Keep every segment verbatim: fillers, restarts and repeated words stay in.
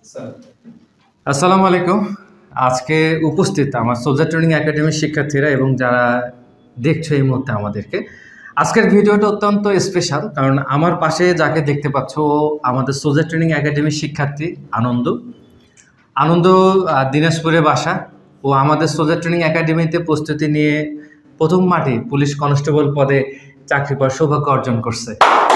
আসসালামু আলাইকুম। আজকে উপস্থিত আমার সোলজার ট্রেনিং একাডেমির শিক্ষার্থীরা এবং যারা দেখছো এই মুহূর্তে আমাদেরকে, আজকের ভিডিওটা অত্যন্ত স্পেশাল, কারণ আমার পাশে যাকে দেখতে পাচ্ছ ও আমাদের সোলজার ট্রেনিং একাডেমির শিক্ষার্থী আনন্দ। আনন্দ দিনাজপুরে বাসা। ও আমাদের সোলজার ট্রেনিং একাডেমিতে প্রস্তুতি নিয়ে প্রথম মাঠে পুলিশ কনস্টেবল পদে চাকরি পাওয়ার সৌভাগ্য অর্জন করছে।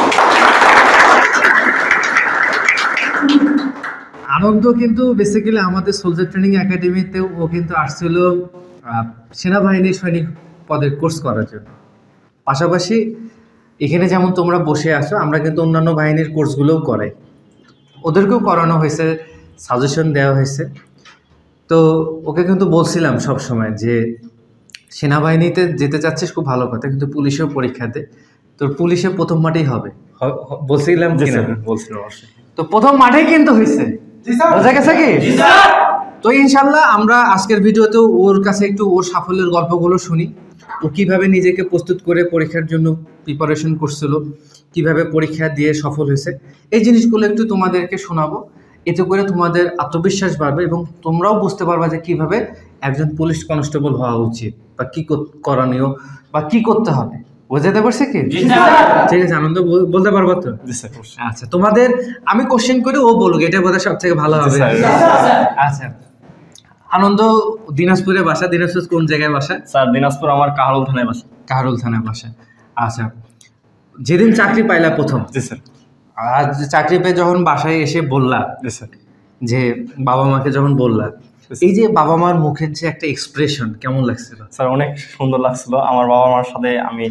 আনন্দ কিন্তু বেসিক্যালি আমাদের সোলজার ট্রেনিং একাডেমিতে ও কিন্তু আসছিল সেনাবাহিনীর সৈনিক পদের কোর্স করার জন্য। পাশাপাশি এখানে যেমন তোমরা বসে আসো, আমরা কিন্তু অন্যান্য বাহিনীর কোর্সগুলোও করাই, ওদেরকেও করানো হয়েছে, সাজেশন দেওয়া হয়েছে। তো ওকে কিন্তু বলছিলাম সব সময় যে সেনাবাহিনীতে যেতে চাচ্ছিস খুব ভালো কথা, কিন্তু পুলিশেও পরীক্ষা দে, তোর পুলিশে প্রথম মাঠেই হবে। বলছিলাম কিনা? বলছিলাম। তো প্রথম মাঠেই কিন্তু হয়েছে, বোঝা গেছে কি? তো ইনশাল্লাহ আমরা আজকের ভিডিওতেও ওর কাছে একটু ওর সাফল্যের গল্পগুলো শুনি। ও কিভাবে নিজেকে প্রস্তুত করে পরীক্ষার জন্য প্রিপারেশন করছিল, কিভাবে পরীক্ষা দিয়ে সফল হয়েছে, এই জিনিসগুলো একটু তোমাদেরকে শোনাবো। এতে করে তোমাদের আত্মবিশ্বাস বাড়বে এবং তোমরাও বুঝতে পারবা যে কিভাবে একজন পুলিশ কনস্টেবল হওয়া উচিত, বা কি করণীয়, বা কি করতে হবে। বোঝাতে পারছে কি? ঠিক আছে, আনন্দ বলতে পারবো তো? আচ্ছা, তোমাদের আমি কোশ্চেন করি, ও বলুক, এটা বোধহয় সব থেকে ভালো হবে। আচ্ছা, আনন্দ দিনাজপুরে বাসা। দিনাজপুর কোন জায়গায় বাসা? স্যার দিনাজপুর আমার কাহারুল থানায় বাসা। কাহারুল থানায় বাসা। আচ্ছা, যেদিন চাকরি পাইলা প্রথম, জি স্যার, আর চাকরি পেয়ে যখন বাসায় এসে বললা, জি স্যার, যে বাবা মাকে যখন বললা, এই যে বাবা মার মুখের যে একটা এক্সপ্রেশন কেমন লাগছিল? স্যার অনেক সুন্দর লাগছিল। আমার বাবা মার সাথে আমি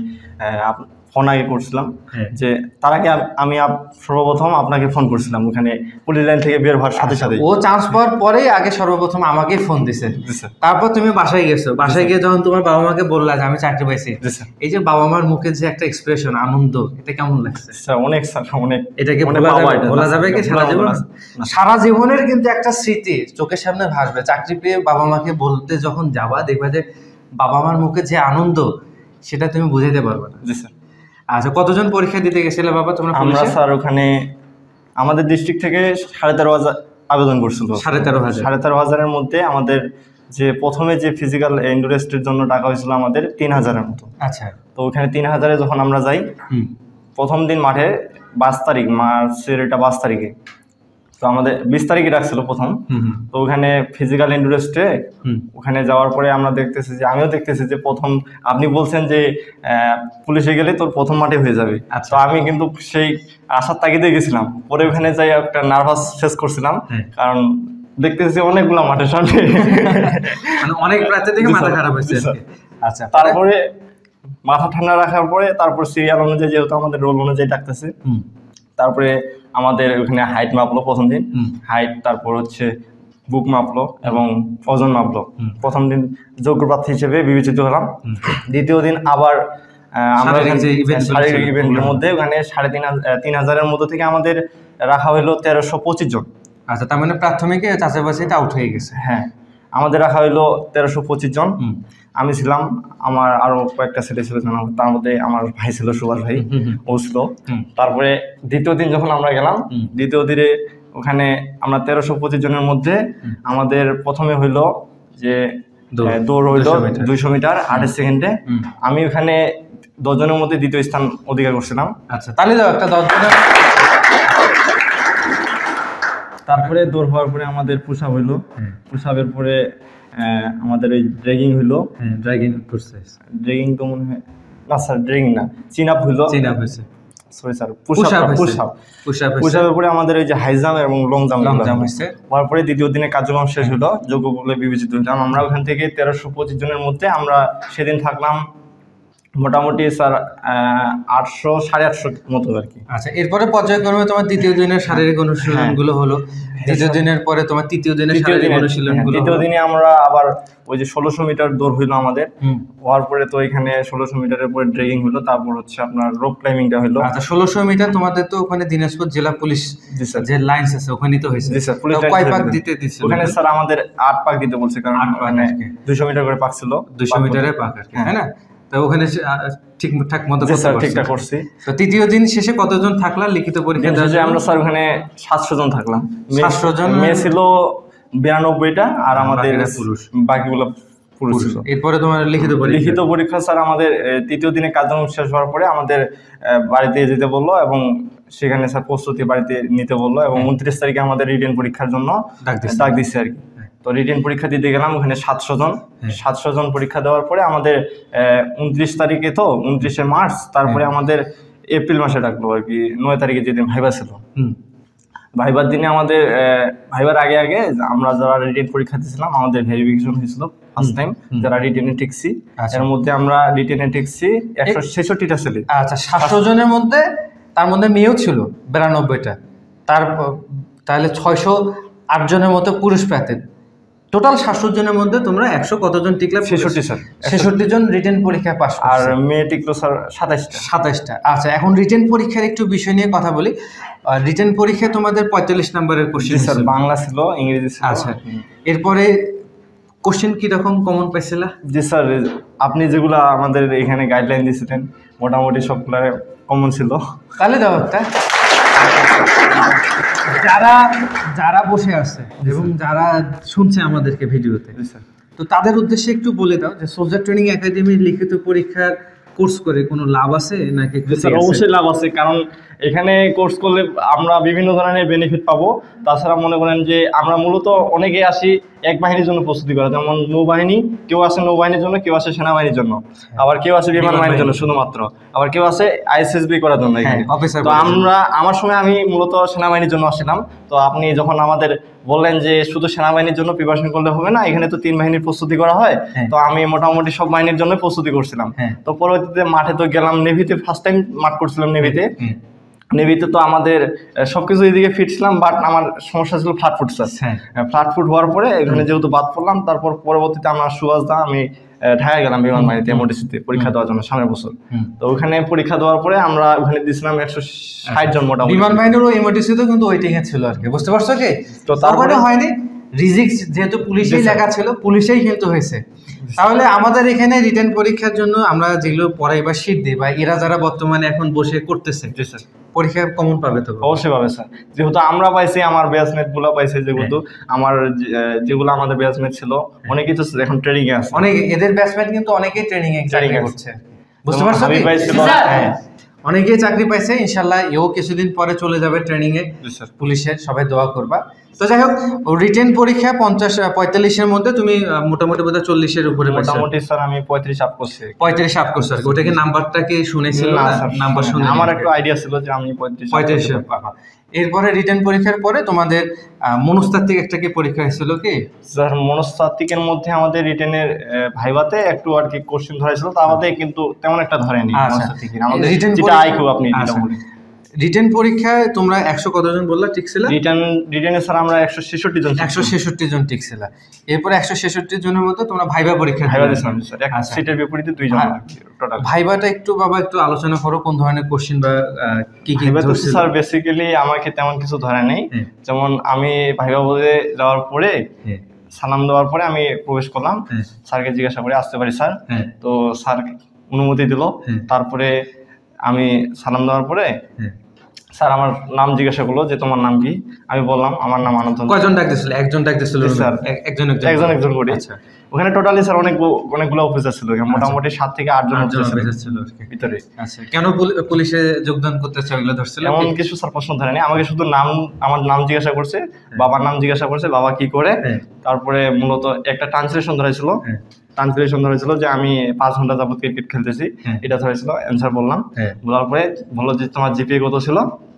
ফোন আগে করছিলাম, যে তার আগে আমি সর্বপ্রথম আপনাকে ফোন করছিলাম ওখানে পুলিশ লাইন থেকে বের হওয়ার সাথে সাথে। ও চান্স পাওয়ার পরে আগে সর্বপ্রথম আমাকে ফোন দিছে। তারপর তুমি বাসায় গেছো, বাসায় গিয়ে যখন তোমার বাবা মাকে বললা যে আমি চাকরি পাইছি, এই যে বাবা মার মুখের যে একটা এক্সপ্রেশন আনন্দ, এটা কেমন লাগছে? স্যার অনেক স্যার অনেক। এটাকে বলা যাবে কি সারা জীবন? সারা জীবনের কিন্তু একটা স্মৃতি চোখের সামনে ভাসবে। চাকরি পেয়ে বাবা মাকে বলতে যখন যাবা, দেখবা যে বাবা মার মুখে যে আনন্দ, সেটা তুমি বুঝাইতে পারবে না। জি স্যার। আচ্ছা, কতজন পরীক্ষা দিতে গেছিলে বাবা তোমরা? আমরা স্যার ওখানে আমাদের ডিস্ট্রিক্ট থেকে সাড়ে তেরো হাজার আবেদন করছিল। সাড়ে তেরো হাজার সাড়ে তেরো হাজারের মধ্যে আমাদের যে প্রথমে যে ফিজিক্যাল এন্ডুরেন্সের জন্য টাকা হয়েছিল আমাদের তিন হাজারের মতো। আচ্ছা, তো ওখানে তিন হাজারে যখন আমরা যাই, প্রথম দিন মাঠে বাইশ তারিখ মার্চের এটা বাইশ তারিখে, তো আমাদের বিশ তারিখে রাখছিল প্রথম। তো ওখানে ফিজিক্যাল এন্ডুরেন্সে ওখানে যাওয়ার পরে আমরা দেখতেছি যে আমিও দেখতেছি যে প্রথম আপনি বলছেন যে পুলিশে গেলে তোর প্রথম মাঠে হয়ে যাবে। তো আমি কিন্তু সেই আশার তাগিদে গেছিলাম। পরে ওখানে যাই একটা নার্ভাস ফেস করছিলাম, কারণ দেখতেছি অনেকগুলো মাঠের সামনে, অনেক প্রার্থী থেকে মাথা খারাপ হয়েছে। আচ্ছা, তারপরে মাথা ঠান্ডা রাখার পরে তারপর সিরিয়াল অনুযায়ী, যেহেতু আমাদের রোল অনুযায়ী ডাকতেছে, তারপরে আমাদের ওখানে হাইট মাপলো প্রথম দিন, হাইট, তারপর হচ্ছে বুক মাপলো এবং ওজন মাপলো। প্রথম দিন যোগ্য প্রার্থী হিসেবে বিবেচিত হলাম। দ্বিতীয় দিন আবার আমরা শারীরিক ইভেন্টের মধ্যে ওখানে সাড়ে তিন তিন হাজারের মধ্যে থেকে আমাদের রাখা হইলো তেরোশো পঁচিশ জন। আচ্ছা, তার মানে প্রাথমিকে চাষাবাসিতে আউট হয়ে গেছে। হ্যাঁ, আমাদের রাখা হইলো তেরোশো পঁচিশ জন। আমি ছিলাম, আমার আরো কয়েকটা ছেলে ছিল, তার মধ্যে আমার ভাই ছিল, সুভাষ ভাই, ও ছিল। তারপরে দ্বিতীয় দিন যখন আমরা গেলাম, দ্বিতীয় দিনে ওখানে আমরা তেরোশো পঁচিশ জনের মধ্যে আমাদের প্রথমে হইলো যে দৌড় হইলো দুইশো মিটার আঠাশ সেকেন্ডে। আমি ওখানে দশ জনের মধ্যে দ্বিতীয় স্থান অধিকার করছিলাম। আচ্ছা, তাহলে দাও একটা দশ জনের। তারপরে দৌড় হওয়ার পরে আমাদের পুশ আপ হইলো। পুশ আপের পরে আমাদের ওই ড্রেগিং হইলো। ড্রেগিং করছে? ড্রেগিং তো মনে হয় না স্যার, ড্রেগিং না, চিন আপ হইলো। চিন আপ হয়েছে, sorry sir, push up. Push up push আপের পরে আমাদের ওই যে হাই জাম্প এবং লং জাম্প লং জাম্প হয়েছে। তারপরে দ্বিতীয় দিনে কার্যক্রম শেষ হলো, যোগ্য বলে বিবেচিত হইলাম। আমরা ওখান থেকে তেরোশো পঁচিশ জনের মধ্যে আমরা সেদিন থাকলাম মোটামুটি স্যার আটশো সাড়ে আটশো মতো আর কি। আচ্ছা, এরপরে পর্যায়ক্রমে তোমার দ্বিতীয় দিনের শারীরিক অনুশীলন গুলো হলো, দ্বিতীয় দিনের পরে তোমার তৃতীয় দিনের শারীরিক অনুশীলন গুলো। তৃতীয় দিনে আমরা আবার ওই যে ষোলোশো মিটার দৌড় হইলো আমাদের। হওয়ার পরে তো এখানে ষোলোশো মিটারের পরে ড্রেগিং হলো, তারপর হচ্ছে আপনার রোপ ক্লাইম্বিংটা হলো। আচ্ছা, ষোলোশো মিটার তোমাদের তো ওখানে দিনাজপুর জেলা পুলিশ যে লাইন্স আছে ওখানে তো হয়েছে। কয় পাক দিতে দিচ্ছে ওখানে? স্যার আমাদের আট পাক দিতে বলছে, কারণ দুইশো মিটার করে পাক ছিল, দুইশো মিটারের পাক আর কি, তাই না? তো ওখানে ঠিকঠাক মতো ঠিকঠাক করছি। তো তৃতীয় দিন শেষে কতজন থাকলাম লিখিত পরীক্ষা? আমরা স্যার ওখানে সাতশো জন থাকলাম। সাতশো জন, মেয়ে ছিল বিরানব্বইটা আর আমাদের পুরুষ, বাকিগুলো পুরুষ ছিল। এরপরে তোমার লিখিত পরীক্ষা? লিখিত পরীক্ষা স্যার আমাদের তৃতীয় দিনে কার্যক্রম শেষ হওয়ার পরে আমাদের বাড়িতে যেতে বললো এবং সেখানে স্যার প্রস্তুতি বাড়িতে নিতে বললো এবং উনত্রিশ তারিখে আমাদের রিটেন পরীক্ষার জন্য ডাক দিচ্ছে আর কি। তো রিটেন পরীক্ষা দিতে গেলাম ওখানে সাতশো জন সাতশো জন পরীক্ষা দেওয়ার পরে আমাদের উনত্রিশ তারিখে তো উনত্রিশে মার্চ, তারপরে আমাদের এপ্রিল মাসে ডাকলো আর কি। নয় তারিখে যেদিন ভাইবা ছিল, ভাইবার দিনে আমাদের ভাইবার আগে আগে আমরা যারা রিটেন পরীক্ষা দিয়েছিলাম আমাদের ভেরিফিকেশন হয়েছিল ফার্স্ট টাইম যারা রিটেনে টিকছি। এর মধ্যে আমরা রিটেনে টিকছি একশো ছেষট্টিটা ছেলে। আচ্ছা, সাতশো জনের মধ্যে তার মধ্যে মেয়েও ছিল বিরানব্বইটা, তার তাহলে ছয়শো আট জনের মতো পুরুষ প্রার্থী। টোটাল সাতশো জনের মধ্যে তোমরা একশো কতজন টিকলে? ছেষট্টি স্যার, ছেষট্টি জন রিটেন পরীক্ষায় পাস। আর মেয়ে টিকলো স্যার সাতাশটা সাতাশটা আচ্ছা, এখন রিটেন পরীক্ষার একটু বিষয় নিয়ে কথা বলি। রিটেন পরীক্ষায় তোমাদের পঁয়তাল্লিশ নম্বরের কোশ্চেন স্যার, বাংলা ছিল, ইংরেজি ছিল। আচ্ছা, এরপরে কোশ্চেন কিরকম কমন পাইছিলা? জি স্যার, আপনি যেগুলো আমাদের এখানে গাইডলাইন দিয়েছিলেন মোটামুটি সবগুলো কমন ছিল। তাহলে দাও একটা। যারা যারা বসে আছে এবং যারা শুনছে আমাদেরকে ভিডিওতে, তো তাদের উদ্দেশ্যে একটু বলে দাও যে সোলজার ট্রেনিং একাডেমির লিখিত পরীক্ষার কোর্স করে কোনো লাভ আছে নাকি? স্যার অবশ্যই লাভ আছে, কারণ এখানে কোর্স করলে আমরা বিভিন্ন ধরনের বেনিফিট পাবো। তাছাড়া মনে করেন যে আমরা মূলত অনেকে আসি এক বাহিনীর জন্য প্রস্তুতি করা, যেমন নৌবাহিনী, কেউ আসে নৌবাহিনীর জন্য, কেউ আসে সেনাবাহিনীর জন্য, আবার কেউ আসে বিমান বাহিনীর জন্য শুধুমাত্র, আবার কেউ আসে আইএসএসবি করার জন্য। তো আমরা আমার সময় আমি মূলত সেনাবাহিনীর জন্য আসছিলাম। তো আপনি যখন আমাদের বললেন যে শুধু সেনাবাহিনীর জন্য প্রিপারেশন করলে হবে না, এখানে তো তিন বাহিনীর প্রস্তুতি করা হয়, তো আমি মোটামুটি সব বাহিনীর জন্য প্রস্তুতি করছিলাম। তো পরবর্তীতে মাঠে তো গেলাম, নেভিতে ফার্স্ট টাইম মাঠ করছিলাম নেভিতে। নেভিতে তো আমাদের সবকিছু এদিকে ফিট ছিলাম, বাট আমার সমস্যা ছিল flat foot. Sir flat foot হওয়ার পরে এখানে যেহেতু বাদ পড়লাম, তারপর পরবর্তীতে আমার সুভাষ দা আমি ঢাকা গেলাম বিমান বাহিনীতে এমওডিসিতে পরীক্ষা দেওয়ার জন্য সামনের বছর। তো ওখানে পরীক্ষা দেওয়ার পরে আমরা ওখানে দিয়েছিলাম একশো ষাট জন মোটামুটি। বিমান বাহিনীর এমওডিসিতে কিন্তু ওয়েটিং এ ছিল আর কি, বুঝতে পারছো কি? তো তারপরে হয়নি রিজিক্স, যেহেতু পুলিশেই লেখা ছিল, পুলিশেই কিন্তু হয়েছে। তাহলে আমাদের এখানে রিটেন পরীক্ষার জন্য আমরা যেগুলো পড়াই বা শীট দিই, বা এরা যারা বর্তমানে এখন বসে করতেছে পরীক্ষা কমন পাবে তো? অবশ্যই পাবে স্যার, যেহেতু আমরা পাইছি, আমার ব্যাচমেট গুলো পাইছে, যেহেতু আমার যেগুলো আমাদের ব্যাচমেট ছিল অনেকেই তো এখন ট্রেনিং এ আছে। অনেকে এদের ব্যাচমেট কিন্তু অনেকেই ট্রেনিং এ ট্রেনিং করছে, বুঝতে পারছো? অনেকেই চাকরি পাইছে, ইনশাল্লাহ এও কিছুদিন পরে চলে যাবে ট্রেনিং এ পুলিশের। সবাই দোয়া করবা। তো যাই হোক, রিটেন পরীক্ষা পঞ্চাশ পঁয়তাল্লিশের মধ্যে তুমি মোটামুটি বোধহয় চল্লিশের উপরে? মোটামুটি স্যার আমি পঁয়ত্রিশ আপ করছি। পঁয়ত্রিশ আপ করছি। ওটা কি নাম্বারটা কি শুনেছিল? নাম্বার শুনে আমার একটু আইডিয়া ছিল যে আমি পঁয়ত্রিশ পঁয়ত্রিশ পাবো। এরপরে রিটেন পরীক্ষার পরে তোমাদের মনস্তাত্ত্বিক একটা কি পরীক্ষা হয়েছিল কি? স্যার মনস্তাত্ত্বিকের মধ্যে আমাদের রিটেনের ভাইভাতে একটু আর কি কোশ্চেন ধরেছিল, তা আমাদের কিন্তু তেমন একটা ধরেনি। আমাদের রিটেন যেটা আইকিউ আপনি যেটা বলেন, রিটেন পরীক্ষায় তোমরা একশো কতজন বললা টিকছিল? রিটেন রিটেনে স্যার আমরা একশো ছেষট্টি জন একশো ছেষট্টি জন টিকছিল। এরপরে একশো ছেষট্টি জনের মধ্যে তোমরা ভাইবা পরীক্ষা ভাইবা দিয়েছিলাম স্যার, এক সিটের বিপরীতে দুইজন টোটাল। ভাইবাটা একটু বাবা একটু আলোচনা করো, কোন ধরনের কোশ্চেন বা কি কি ধরছিল? স্যার বেসিক্যালি আমাকে তেমন কিছু ধরে নেই, যেমন আমি ভাইবা বলে যাওয়ার পরে সালাম দেওয়ার পরে আমি প্রবেশ করলাম, স্যারকে জিজ্ঞাসা করে আসতে পারি স্যার? তো স্যার অনুমতি দিল। তারপরে আমি সালাম দেওয়ার পরে স্যার আমার নাম জিজ্ঞাসা করলো যে তোমার নাম কি? আমি বললাম আমার নাম আনন্দ। কয়জন ডাক দিছিল? একজন ডাক দিছিল স্যার, একজন একজন একজন করে। আচ্ছা, ওখানে টোটালি স্যার অনেক অনেকগুলো অফিসার ছিল, মোটামুটি সাত থেকে আট জন অফিসার ছিল ভিতরে। আচ্ছা, কেন পুলিশে যোগদান করতে চাও এগুলো ধরছিল? এমন কিছু স্যার প্রশ্ন ধরেনি, আমাকে শুধু নাম, আমার নাম জিজ্ঞাসা করছে, বাবার নাম জিজ্ঞাসা করছে, বাবা কি করে, তারপরে মূলত একটা ট্রান্সলেশন ধরেছিল। ট্রান্সলেশন ধরেছিল যে আমি পাঁচ ঘন্টা যাবত ক্রিকেট খেলতেছি, এটা ধরেছিল। অ্যান্সার বললাম, বলার পরে বললো যে তোমার জিপিএ কত ছিল?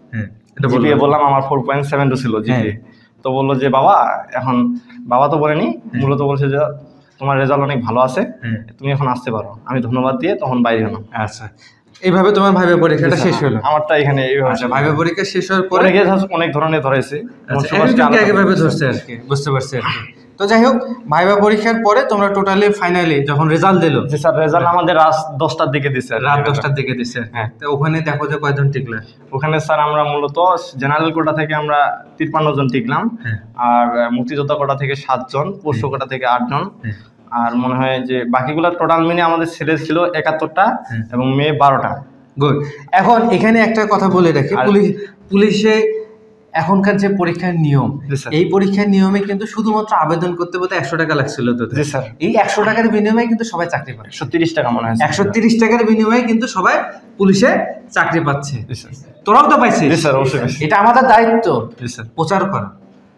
জিপিএ বললাম আমার ফোর পয়েন্ট সেভেন টু ছিল জিপিএ। তো বললো যে বাবা, এখন বাবা তো বলেনি, মূলত বলছে যে তোমার রেজাল্ট অনেক ভালো আছে, তুমি এখন আসতে পারো। আমি ধন্যবাদ দিয়ে তখন বাইরে গেলাম। আচ্ছা, এইভাবে তোমার ভাইবা পরীক্ষাটা শেষ হলো? আমারটা এখানে এইভাবে। ভাইবা পরীক্ষা শেষ হওয়ার পরে অনেক ধরনের ধরেছে, একভাবে ধরছে আর কি, বুঝতে পারছি আর কি। তো যাই হোক, ভাইবা পরীক্ষার পরে তোমরা টোটালি ফাইনালি যখন রেজাল্ট দিল? জি স্যার, রেজাল্ট আমাদের রাত দশটার দিকে দিছে। রাত দশটার দিকে দিছে, হ্যাঁ। তো ওখানে দেখো যে কয়জন টিকলে? ওখানে স্যার আমরা মূলত জেনারেল কোটা থেকে আমরা তিপ্পান্ন জন টিকলাম, আর মুক্তিযোদ্ধা কোটা থেকে সাতজন, পোষ্য কোটা থেকে আটজন, আর মনে হয় যে বাকিগুলো টোটাল মিলে আমাদের ছেলে ছিল একাত্তরটা এবং মেয়ে বারোটা। গুড। এখন এখানে একটা কথা বলে রাখি, পুলিশ পুলিশে এখনকার যে পরীক্ষার নিয়ম, এই পরীক্ষার নিয়মে কিন্তু শুধুমাত্র আবেদন করতে বলতে একশো টাকা লাগছিল তো। জি স্যার। এই একশো টাকার বিনিময়ে কিন্তু সবাই চাকরি পায়। একশো তিরিশ টাকা মনে হয়। একশো তিরিশ টাকার বিনিময়ে কিন্তু সবাই পুলিশে চাকরি পাচ্ছে। তোরাও তো পাইছিস। জি স্যার, অবশ্যই। এটা আমাদের দায়িত্ব জি স্যার প্রচার করা।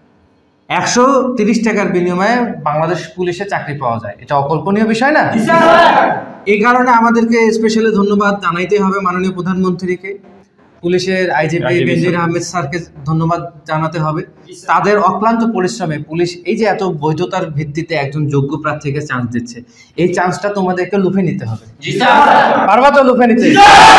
একশো তিরিশ টাকার বিনিময়ে বাংলাদেশ পুলিশে চাকরি পাওয়া যায়, এটা অকল্পনীয় বিষয় না? এই কারণে আমাদেরকে স্পেশালি ধন্যবাদ জানাইতে হবে মাননীয় প্রধানমন্ত্রীকে, পুলিশের আইজিপি বেনজির আহমেদ স্যারকে ধন্যবাদ জানাতে হবে। তাদের অক্লান্ত পরিশ্রমে পুলিশ এই যে এত বৈধতার ভিত্তিতে একজন যোগ্য প্রার্থীকে চান্স দিচ্ছে, এই চান্সটা তোমাদেরকে লুফে নিতে হবে। পারবা তো লুফে নিতে?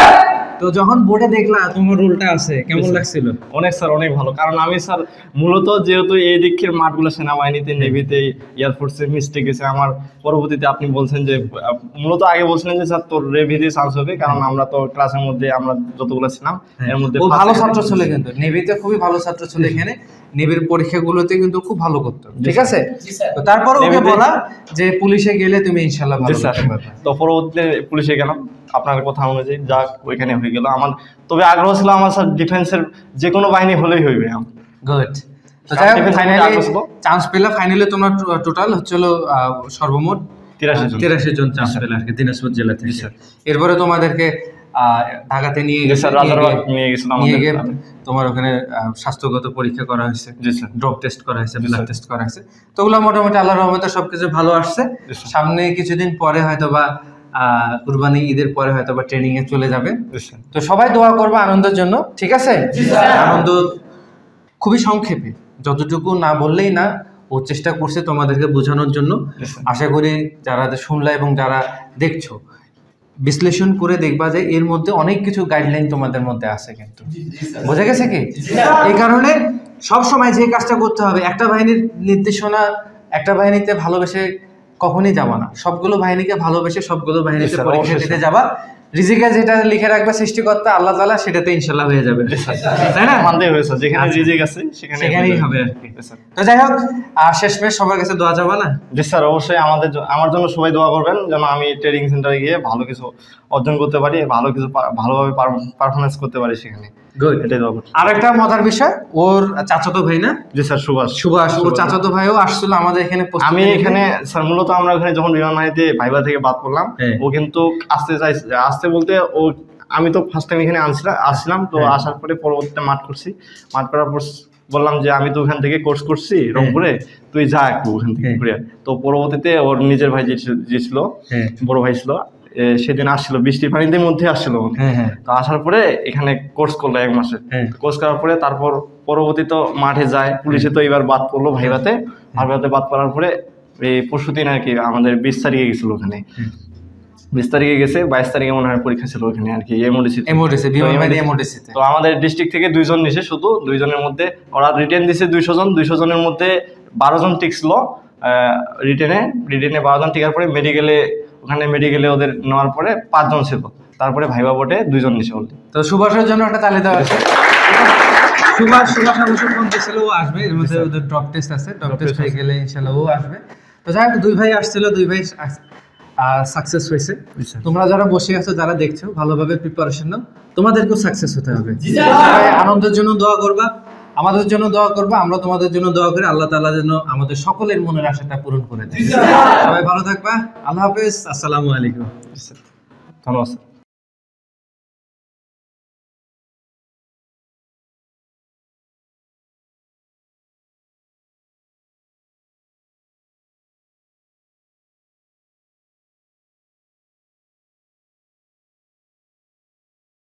তো যখন বোর্ডে দেখলা তোমার রোলটা আছে, কেমন লাগছিল? অনেক স্যার, অনেক ভালো। কারণ আমি স্যার মূলত যেহেতু এই দিকের মাঠগুলো সেনাবাহিনীতে, নেভিতে, এয়ারফোর্সে মিস্টেক গেছে আমার, পরবর্তীতে আপনি বলছেন যে মূলত আগে বলছিলেন যে স্যার তোর রেভিতে চান্স হবে, কারণ আমরা তো ক্লাসের মধ্যে আমরা যতগুলো ছিলাম এর মধ্যে ভালো ছাত্র ছিল, কিন্তু নেভিতে খুবই ভালো ছাত্র ছিল। এখানে নেভির পরীক্ষাগুলোতে কিন্তু খুব ভালো করতো, ঠিক আছে? তো তারপর ওকে বলা যে পুলিশে গেলে তুমি ইনশাআল্লাহ ভালো করতে পারবে। তো পরবর্তীতে পুলিশে গেলাম আপনার কথা অনুযায়ী, যা ওইখানে হয়ে গেল। আমার তবে আগ্রহ ছিল আমার স্যার ডিফেন্সের যে কোনো বাহিনী হলেই হইবে। গুড। তো যাই হোক, ফাইনালি চান্স পেলা। ফাইনালি তোমার টোটাল হচ্ছিল সর্বমোট তিরাশি জন তিরাশি জন চান্স পেলা আর কি দিনাজপুর জেলা থেকে। এরপরে তোমাদেরকে ঢাকাতে নিয়ে গেছে, নিয়ে গেছিলাম, নিয়ে গিয়ে তোমার ওখানে স্বাস্থ্যগত পরীক্ষা করা হয়েছে, ড্রপ টেস্ট করা হয়েছে, ব্লাড টেস্ট করা হয়েছে। তো ওগুলো মোটামুটি আল্লাহর রহমতে সবকিছু ভালো আসছে। সামনে কিছুদিন পরে হয়তো বা আহ কুরবানি ঈদের পরে হয়তো বা ট্রেনিং এ চলে যাবে। তো সবাই দোয়া করবে আনন্দের জন্য, ঠিক আছে? আনন্দ খুবই সংক্ষেপে, যতটুকু না বললেই না, ও চেষ্টা করছে তোমাদেরকে বোঝানোর জন্য। আশা করি যারা শুনলা এবং যারা দেখছো বিশ্লেষণ করে দেখবা যে এর মধ্যে অনেক কিছু গাইডলাইন তোমাদের মধ্যে আছে, কিন্তু বোঝা গেছে কি? এই কারণে সব সময় যে কাজটা করতে হবে, একটা বাহিনীর নির্দেশনা একটা বাহিনীতে ভালোবেসে কখনই যাবা না, সবগুলো বাহিনীকে ভালোবেসে সবগুলো বাহিনীতে পরীক্ষা দিতে যাবা। রিজিকে যেটা লিখে রাখবে সৃষ্টিকর্তা আল্লাহ তাআলা, সেটাতে ইনশাআল্লাহ হয়ে যাবে, তাই না? মানতে হয়েছে যেখানে রিজিক আছে সেখানে সেখানেই হবে আর কি। তো যাই হোক, আর শেষমেশ সবার কাছে দোয়া চাবা না? জি স্যার, অবশ্যই আমাদের আমার জন্য সবাই দোয়া করবেন যেন আমি ট্রেনিং সেন্টারে গিয়ে ভালো কিছু অর্জন করতে পারি, ভালো কিছু ভালোভাবে পারফরমেন্স করতে পারি সেখানে। গুড। এটাই দোয়া করছি। আর একটা মজার বিষয়, ওর চাচাতো ভাই না? জি স্যার, সুভাষ। সুভাষ ওর চাচাতো ভাইও আসছিল আমাদের এখানে। আমি এখানে স্যার মূলত আমরা ওখানে যখন বিমান বাহিনীতে ভাইবা থেকে বাদ করলাম, ও কিন্তু আসতে চাইছে, আসতে বলতে ও আমি তো ফার্স্ট টাইম এখানে আসছিলাম আসছিলাম তো আসার পরে পরবর্তীতে মাঠ করছি, মাঠ করার পর বললাম যে আমি তো ওখান থেকে কোর্স করছি রংপুরে, তুই যা একটু ওখান থেকে ঘুরে। তো পরবর্তীতে ওর নিজের ভাই যে ছিল, বড় ভাই ছিল, সেদিন আসছিল বৃষ্টির পানিদের মধ্যে আসছিল। তো আসার পরে এখানে কোর্স করলো এক মাসে। কোর্স করার পরে তারপর পরবর্তী তো মাঠে যায়, পুলিশে তো এবার বাদ করলো ভাইভাতে। ভাইভাতে বাদ করার পরে এই পরশু দিন আর কি আমাদের বিশ তারিখে গেছিল ওখানে, বিশ তারিখে গেছে, বাইশ তারিখে মনে হয় পরীক্ষা ছিল ওখানে আর কি এমওডিসি। তো আমাদের ডিস্ট্রিক্ট থেকে দুইজন নিছে, শুধু দুইজনের মধ্যে ওরা রিটেন দিছে দুইশো জন, দুইশো জনের মধ্যে বারো জন টিকছিল রিটেনে। রিটেনে বারো জন টিকার পরে মেডিকেলে, ওখানে মেডিকেলে ওদের নেওয়ার পরে পাঁচজন ছিল, তারপরে ভাইবা বোর্ডে দুইজন নিছে বলতে। তো সুভাষের জন্য একটা তালি দেওয়া আছে। সুভাষ সুভাষ অবশ্যই ফোন দিয়েছিল, ও আসবে, এর মধ্যে ওদের ড্রপ টেস্ট আছে, ড্রপ টেস্ট হয়ে গেলে ইনশাআল্লাহ ও আসবে। তো যাই হোক, দুই ভাই আসছিল, দুই ভাই সাকসেস হয়েছে। তোমরা যারা বসে আছো, যারা দেখছো, ভালোভাবে প্রিপারেশন নাও, তোমাদেরকেও সাকসেস হতে হবে। আনন্দের জন্য দোয়া করবা, আমাদের জন্য দোয়া করবা, আমরা তোমাদের জন্য দোয়া করি। আল্লাহ তাআলা যেন আমাদের সকলের মনের আশাটা পূরণ করে দেয়। সবাই ভালো থাকবা, আল্লাহ হাফেজ, আসসালামু আলাইকুম। ধন্যবাদ।